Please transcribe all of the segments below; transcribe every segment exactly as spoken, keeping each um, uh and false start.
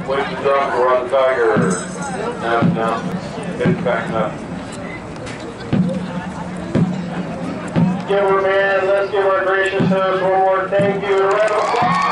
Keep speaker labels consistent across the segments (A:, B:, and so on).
A: Wait to drop, we're on the Tiger. No, no. It's back up.
B: Give her, man. Let's give our gracious host one more thank you. A round of applause.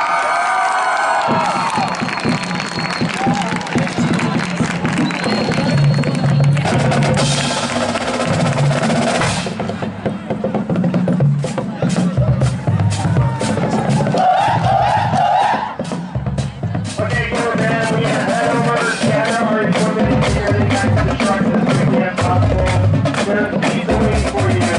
B: Okay, give her, man. We have head over, gather our equipment, and get everything back to the truck as quickly as possible. There's pizza waiting for you.